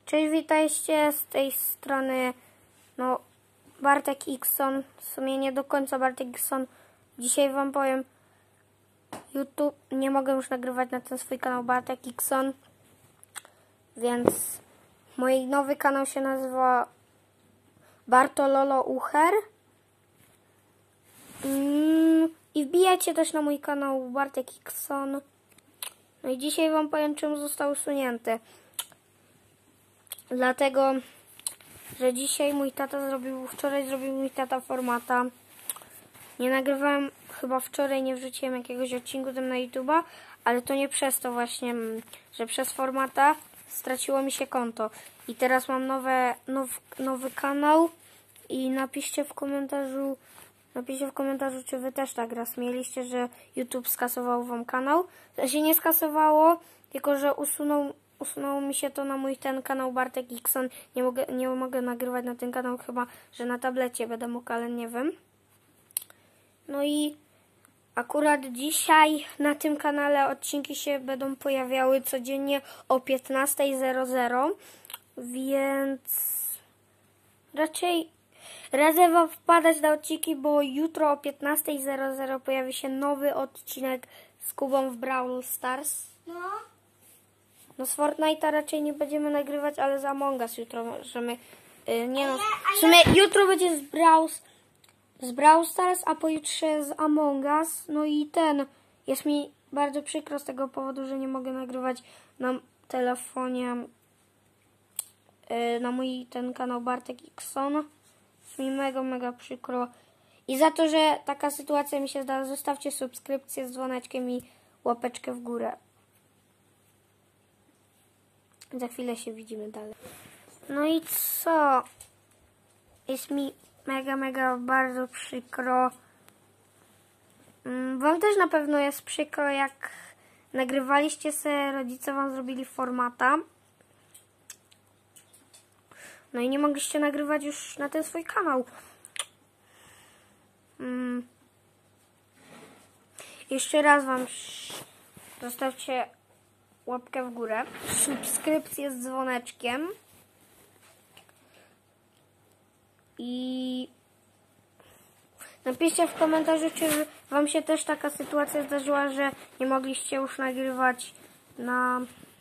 Cześć, witajcie z tej strony, Bartek Xon, w sumie nie do końca Bartek Xon. Dzisiaj wam powiem, YouTube, nie mogę już nagrywać na ten swój kanał Bartek Xon, więc mój nowy kanał się nazywa Bartololo Ucher. I wbijajcie też na mój kanał Bartek Xon. No i dzisiaj wam powiem, czym został usunięty. Dlatego, że dzisiaj wczoraj zrobił mój tata formata. Nie nagrywałem, chyba wczoraj nie wrzuciłem jakiegoś odcinku tam na YouTube'a, ale to nie przez to właśnie, że przez formata straciło mi się konto. I teraz mam nowy kanał i napiszcie w komentarzu, czy wy też tak raz mieliście, że YouTube skasował wam kanał. To się nie skasowało, tylko że usunął mi się to na mój ten kanał Bartek Xon. Nie mogę nagrywać na ten kanał, chyba że na tablecie będę mógł, ale nie wiem. No i akurat dzisiaj na tym kanale odcinki się będą pojawiały codziennie o 15:00, więc raczej radzę wam wpadać na odcinki, bo jutro o 15:00 pojawi się nowy odcinek z Kubą w Brawl Stars. No z Fortnite'a raczej nie będziemy nagrywać, ale z Among Us jutro możemy. W sumie jutro będzie z Brawl Stars, a pojutrze z Among Us. No i jest mi bardzo przykro z tego powodu, że nie mogę nagrywać na telefonie na mój ten kanał Bartek Xon. Jest mi mega przykro. I za to, że taka sytuacja mi się zdarza, zostawcie subskrypcję z dzwoneczkiem i łapeczkę w górę. Za chwilę się widzimy dalej. No i co? Jest mi mega bardzo przykro. Wam też na pewno jest przykro, jak nagrywaliście se, rodzice wam zrobili formata. No i nie mogliście nagrywać już na ten swój kanał. Jeszcze raz wam zostawcie łapkę w górę, subskrypcję z dzwoneczkiem i napiszcie w komentarzu, czy wam się też taka sytuacja zdarzyła, że nie mogliście już nagrywać na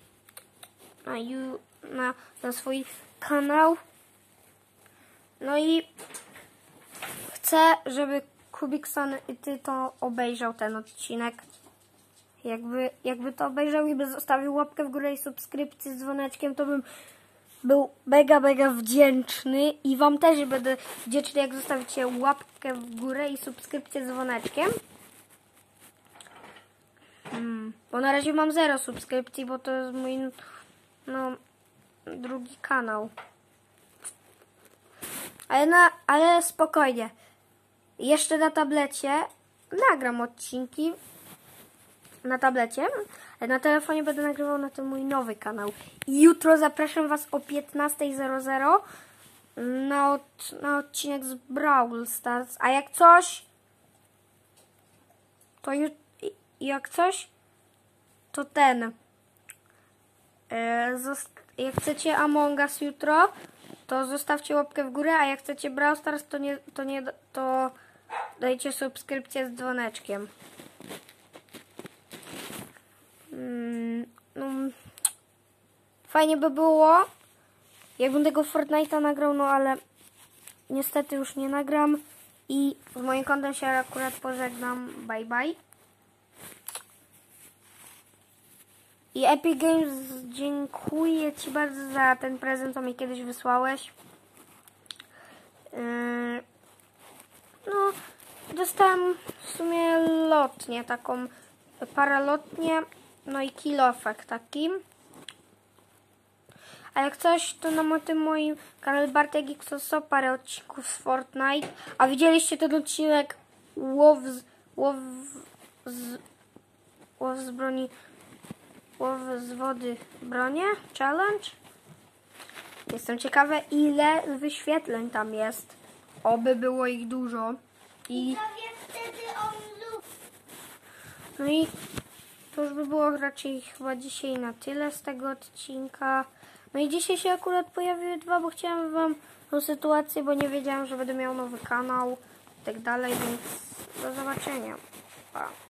swój kanał. No i chcę, żeby Kubikson i ty to obejrzał ten odcinek. Jakby to obejrzał i by zostawił łapkę w górę i subskrypcję z dzwoneczkiem, to bym był mega wdzięczny i wam też będę wdzięczny, jak zostawicie łapkę w górę i subskrypcję z dzwoneczkiem. Bo na razie mam 0 subskrypcji, bo to jest mój drugi kanał. Ale spokojnie. Jeszcze na tablecie nagram odcinki. Na tablecie, ale na telefonie będę nagrywał na ten mój nowy kanał. I jutro zapraszam was o 15:00 na odcinek z Brawl Stars. A jak coś, to jak chcecie Among Us jutro, to zostawcie łapkę w górę, a jak chcecie Brawl Stars, to dajcie subskrypcję z dzwoneczkiem. Fajnie by było, jakbym tego Fortnite'a nagrał, ale niestety już nie nagram i z moim kontem się akurat pożegnam. Bye. I Epic Games, dziękuję ci bardzo za ten prezent, co mi kiedyś wysłałeś. Dostałem w sumie lotnię, taką paralotnię, no i kilofek taki. A jak coś, to na tym moim kanale Bartek Xon są parę odcinków z Fortnite. A widzieliście ten odcinek łow z wody bronie challenge? Jestem ciekawa, ile wyświetleń tam jest. Oby było ich dużo. No i to już by było raczej chyba dzisiaj na tyle z tego odcinka. No i dzisiaj się akurat pojawiły 2, bo chciałem wam tą sytuację, bo nie wiedziałem, że będę miał nowy kanał i tak dalej, więc do zobaczenia. Pa.